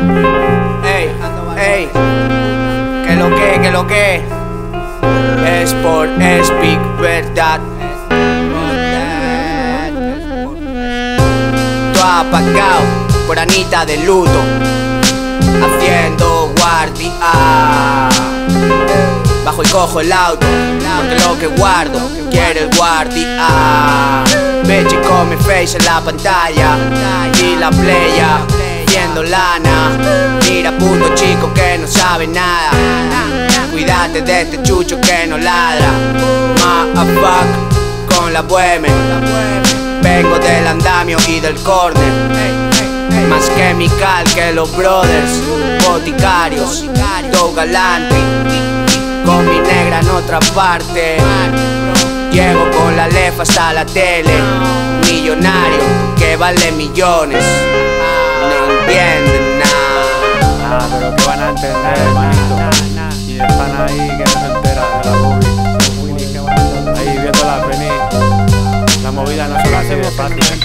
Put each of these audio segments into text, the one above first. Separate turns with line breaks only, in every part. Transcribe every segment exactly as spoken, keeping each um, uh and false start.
Ey, ey, que lo que, que lo que es por Speak verdad. Tú apagado por Anita de luto, haciendo guardia. Bajo y cojo el auto, porque lo que guardo quiere el guardia. Ve chico mi face en la pantalla y la playa viendo lana. Mira puto chico que no sabe nada, cuídate de este chucho que no ladra. Motherfuck con la bueme, vengo del andamio y del corner. Más chemical que los brothers, boticarios, todo galante. Con mi negra en otra parte, llego con la lefa hasta la tele. Millonario que vale millones, no entienden nada.
Ah, pero que van a entender, hermanito. Y están ahí que no se enteran de la movida. Ahí viéndolas venir. La movida no se la hace fácilmente.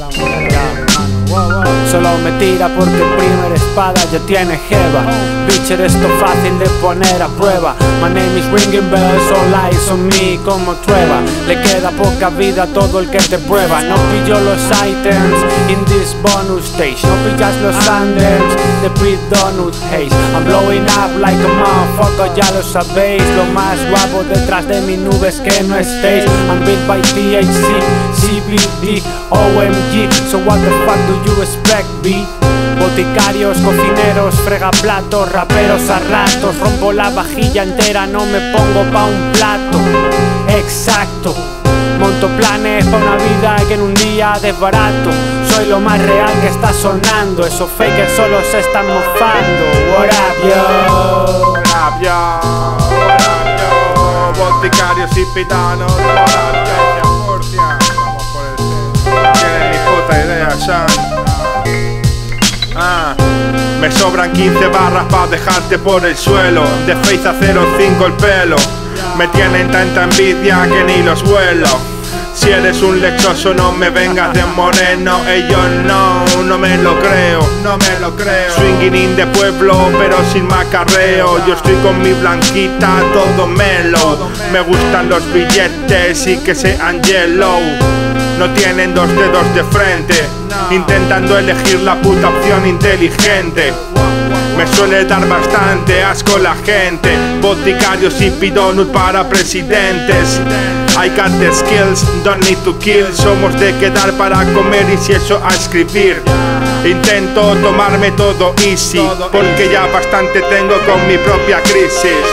Solo me tira porque primer espada ya tiene jeva. Bitch, eres esto fácil de poner a prueba. My name is ringing bells, all eyes on me como trueba. Le queda poca vida a todo el que te prueba. No pillo los items in this bonus stage. No pillas los anthems de pre-donut haze. I'm blowing up like a motherfucker, ya lo sabéis. Lo más guapo detrás de mi nube es que no estéis. I'm built by T H C, C B D, O M G. So what the fuck do you expect, B? Boticarios, cocineros, fregaplatos, raperos a ratos. Rompo la vajilla entera, no me pongo pa' un plato. Exacto. Monto planes pa' una vida que en un día desbarato. Soy lo más real que está sonando. Esos fakers solo se están mofando. What up, yo?
What up, yo? What up, yo? Boticarios y pitanos. What up, yo? Murcia. Vamos por el set. Tienen ni puta idea, Sean. Ah, me sobran quince barras pa' dejarte por el suelo. De Face a cero cinco el pelo. Me tienen tanta envidia que ni los vuelo. Si eres un lechoso no me vengas de moreno. Ellos no, no me lo creo, no me lo creo. Swinging de pueblo pero sin macarreo. Yo estoy con mi blanquita todo melo. Me gustan los billetes y que sean yellow. No tienen dos dedos de frente, intentando elegir la puta opción inteligente. Me suele dar bastante asco la gente. Boticarios y pidonut para presidentes. I got the skills, don't need to kill. Somos de quedar para comer y si eso a escribir. Intento tomarme todo easy, porque ya bastante tengo con mi propia crisis.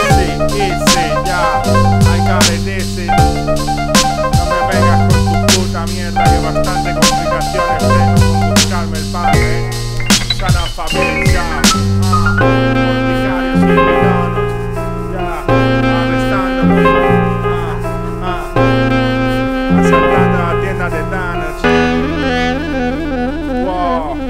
Mierda, que bastante complicaciones tengo con buscarme el padre. Sana familia, ah, boticarios y piranos, ya, arrestándome, ah, ah, asaltando la tienda de Thanos. Wow.